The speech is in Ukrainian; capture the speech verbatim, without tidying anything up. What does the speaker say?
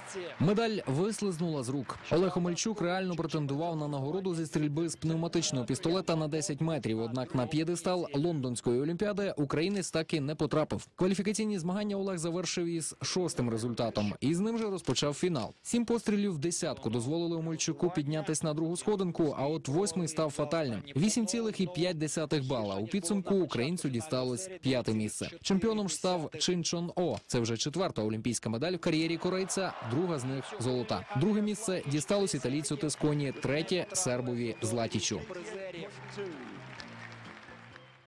Медаль вислизнула з рук. Олег Омельчук реально претендував на нагороду зі стрільби з пневматичного пістолета на десять метрів. Однак на п'єдестал Лондонської олімпіади українець так і не потрапив. Кваліфікаційні змагання Олег завершив із шостим результатом. І з ним же розпочав фінал. Сім пострілів в десятку дозволили Омельчуку піднятись на другу сходинку, а от восьмий став фатальним. вісім цілих п'ять десятих бала. У підсумку українцю дісталось п'яте місце. Чемпіоном ж став Чин Чон О. Це вже четверта олімпійська медаль в кар'єрі корейця, друга з них – золота. Друге місце дісталось італійцю Тесконі, третє – сербові Златічу.